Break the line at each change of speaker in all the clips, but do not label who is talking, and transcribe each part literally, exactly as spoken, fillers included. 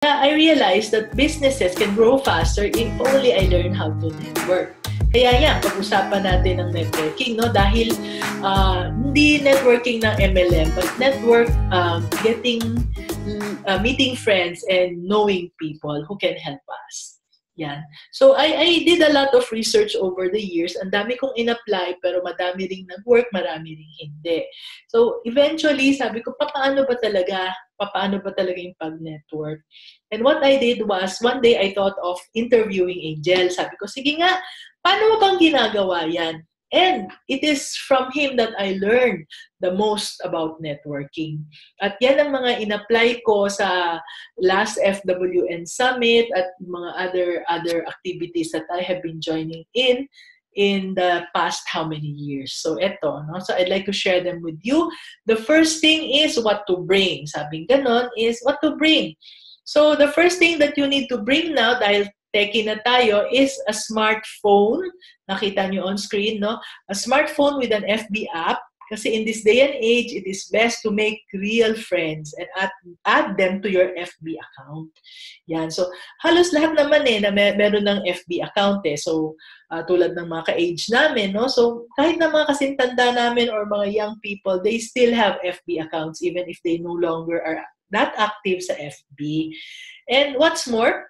I realized that businesses can grow faster if only I learn how to network. Kaya yan, pag-usapan natin ng networking, no? Dahil uh, hindi networking ng M L M, but network, um, getting, uh, meeting friends and knowing people who can help us. Yan. So, I, I did a lot of research over the years. Ang dami kong in-apply, pero madami ring nag-work, marami ring hindi. So, eventually, sabi ko, paano ba talaga? Paano ba talaga yung pag-network? And what I did was, one day I thought of interviewing Angel. Sabi ko, sige nga, paano mo bang ginagawa yan? And it is from him that I learned the most about networking. At yan ang mga in-apply ko sa last F W N Summit at mga other other activities that I have been joining in in the past how many years. So eto, no? So I'd like to share them with you. The first thing is what to bring. Sabing ganon is what to bring. So the first thing that you need to bring now, dahil techie na tayo, is a smartphone. Nakita nyo on screen, no? A smartphone with an F B app. Kasi in this day and age, it is best to make real friends and add, add them to your F B account. Yan. So, halos lahat naman eh, na may, meron ng F B account eh. So, uh, tulad ng mga ka-age namin, no? So, kahit na mga kasintanda namin or mga young people, they still have F B accounts even if they no longer are that active sa F B. And what's more,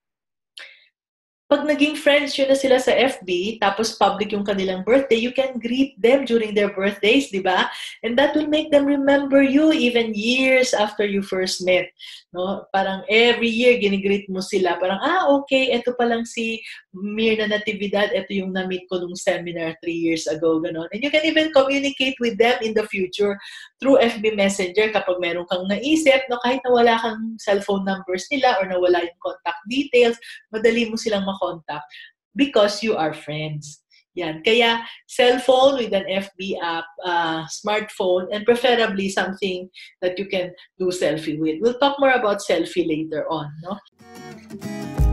pag naging friends yun na sila sa F B, tapos public yung kanilang birthday, you can greet them during their birthdays, di ba? And that will make them remember you even years after you first met. No? Parang every year, ginigreet mo sila. Parang, ah, okay, eto pa lang si Mirna Natividad, eto yung na-meet ko nung seminar three years ago, gano'n. And you can even communicate with them in the future through F B Messenger kapag meron kang naisip, no? Kahit nawala kang cellphone numbers nila or nawala yung contact details, madali mo silang contact because you are friends. Yan. Kaya cellphone with an F B app, uh, smartphone, and preferably something that you can do selfie with. We'll talk more about selfie later on, no?